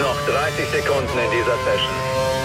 Noch 30 Sekunden in dieser Session.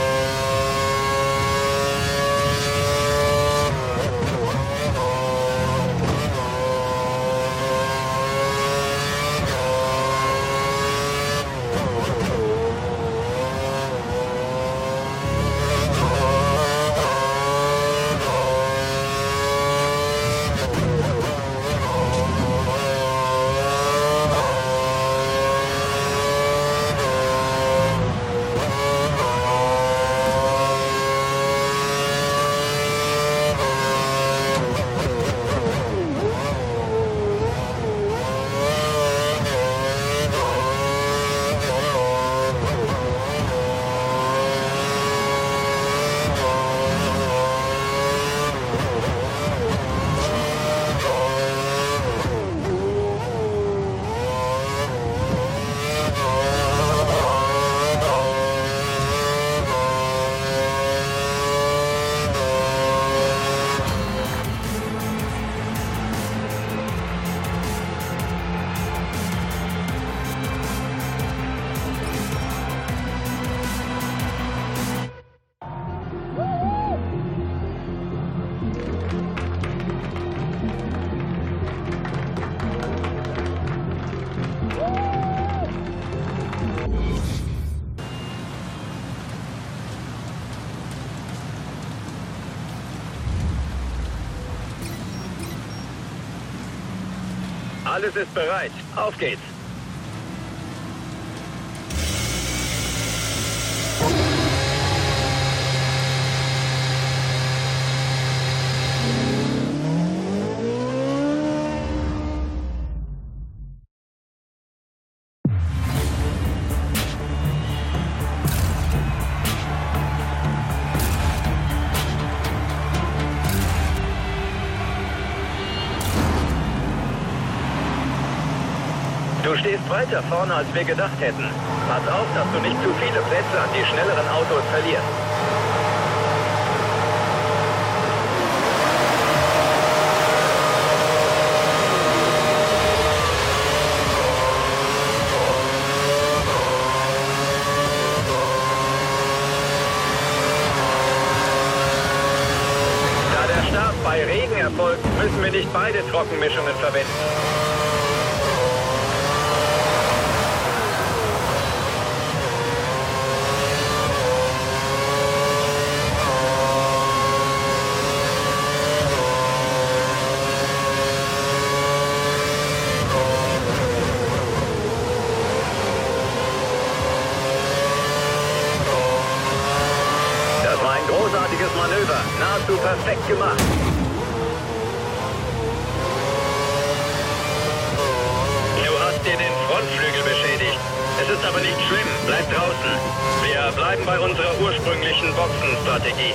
Alles ist bereit. Auf geht's. Du stehst weiter vorne, als wir gedacht hätten. Pass auf, dass du nicht zu viele Plätze an die schnelleren Autos verlierst. Da der Start bei Regen erfolgt, müssen wir nicht beide Trockenmischungen verwenden. Großartiges Manöver, nahezu perfekt gemacht. Du hast dir den Frontflügel beschädigt. Es ist aber nicht schlimm, bleib draußen. Wir bleiben bei unserer ursprünglichen Boxenstrategie.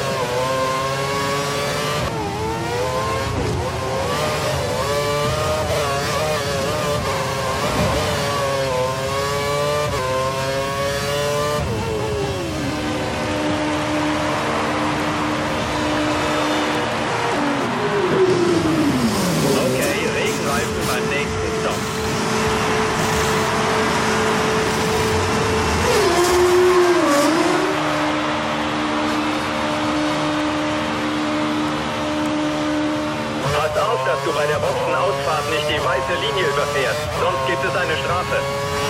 Dass du bei der Boxenausfahrt nicht die weiße Linie überfährst, sonst gibt es eine Strafe.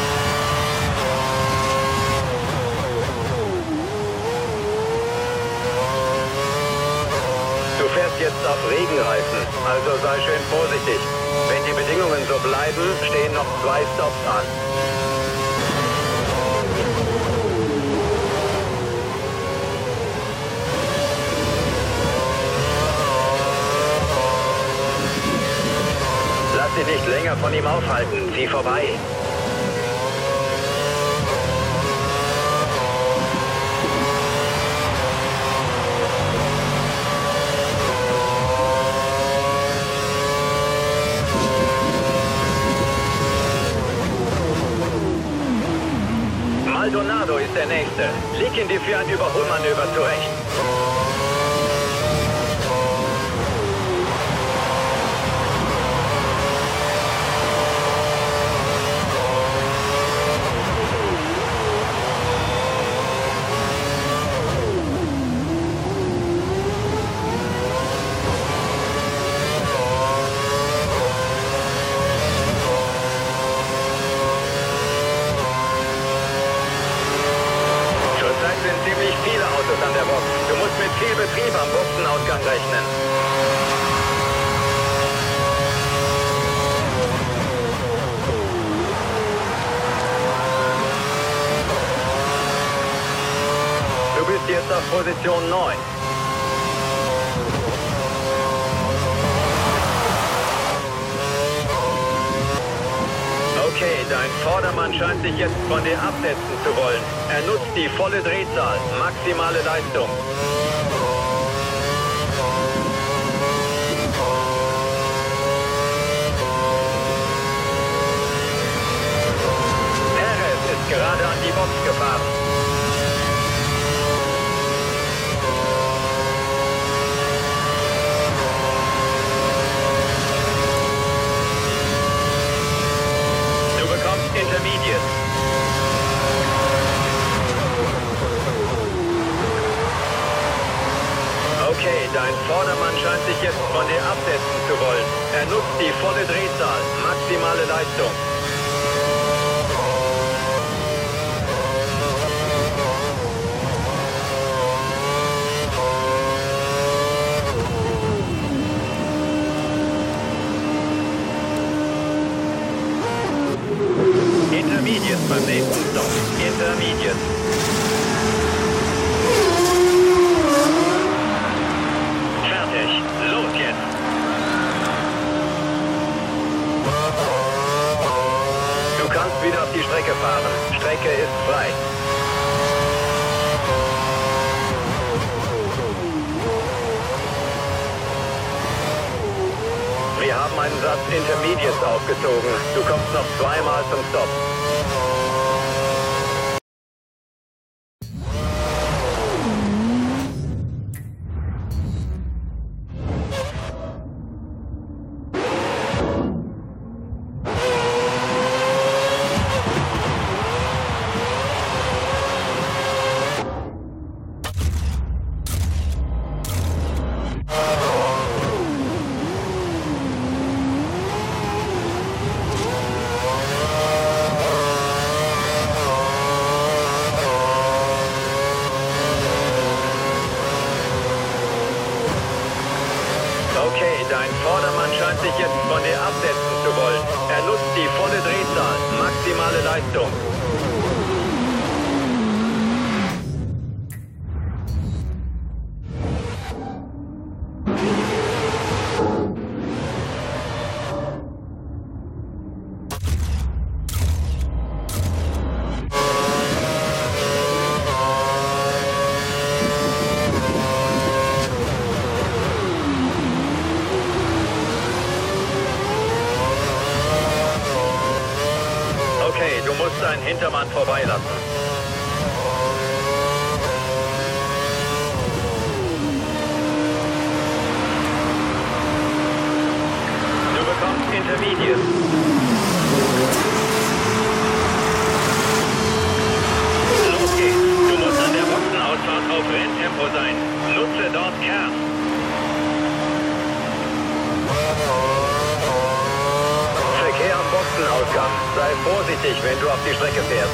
Du fährst jetzt auf Regenreifen, also sei schön vorsichtig. Wenn die Bedingungen so bleiben, stehen noch 2 Stops an. Lass dich nicht länger von ihm aufhalten. Zieh vorbei. Maldonado ist der Nächste. Leg ihn dir für ein Überholmanöver zurecht. Betrieb am Buchsenausgang rechnen. Du bist jetzt auf Position 9. Okay, dein Vordermann scheint sich jetzt von dir absetzen zu wollen. Er nutzt die volle Drehzahl, maximale Leistung. Perez ist gerade an die Box gefahren. Intermediate. Okay, dein Vordermann scheint sich jetzt von dir absetzen zu wollen. Er nutzt die volle Drehzahl, maximale Leistung. Intermediate beim nächsten Stop. Intermediate. Fertig. Los jetzt. Du kannst wieder auf die Strecke fahren. Strecke ist frei. Wir haben einen Satz Intermediates aufgezogen. Du kommst noch zweimal zum Stop. Okay, dein Vordermann scheint sich jetzt von dir absetzen zu wollen. Er nutzt die volle Drehzahl, maximale Leistung. Okay, du musst deinen Hintermann vorbeilassen. Du bekommst Intermediate. Los geht's. Du musst an der Boxenausfahrt auf Renntempo sein. Nutze dort Kern. Verkehr am Boxenausgang. Sei vorsichtig, wenn du auf die Strecke fährst.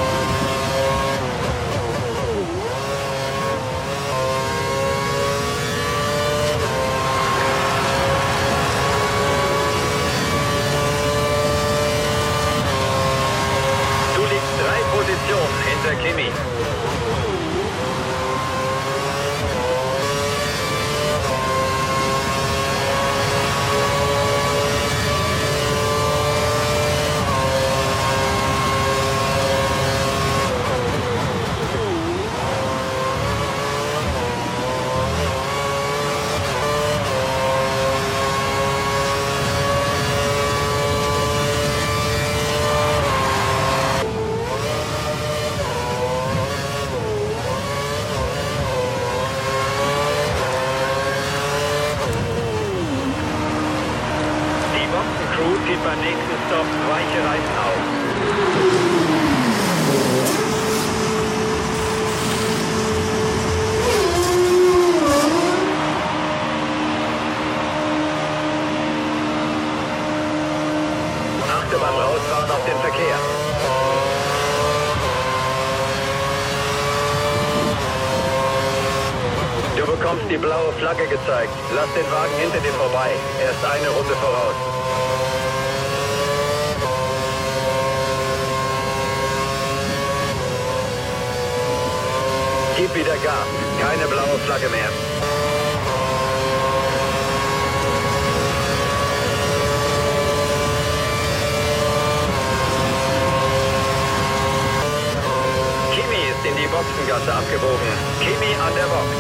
Du liegst 3 Positionen hinter Kimi. bekommst die blaue Flagge gezeigt. Lass den Wagen hinter dir vorbei. Er ist eine Runde voraus. Gib wieder Gas. Keine blaue Flagge mehr. Kimi ist in die Boxengasse abgebogen. Kimi an der Box.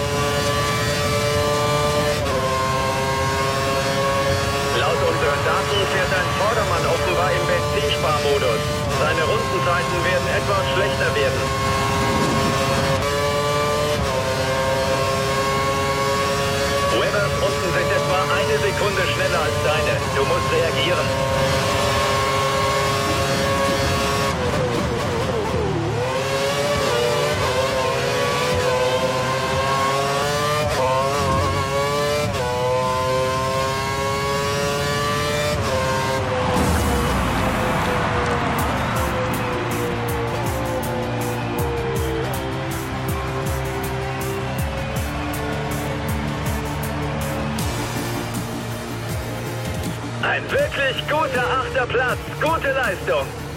Laut unseren Daten fährt ein Vordermann offenbar im Benzinsparmodus. Seine Rundenzeiten werden etwas schlechter werden. Webbers Runden sind etwa eine Sekunde schneller als deine. Du musst reagieren. Ein wirklich guter 8. Platz. Gute Leistung.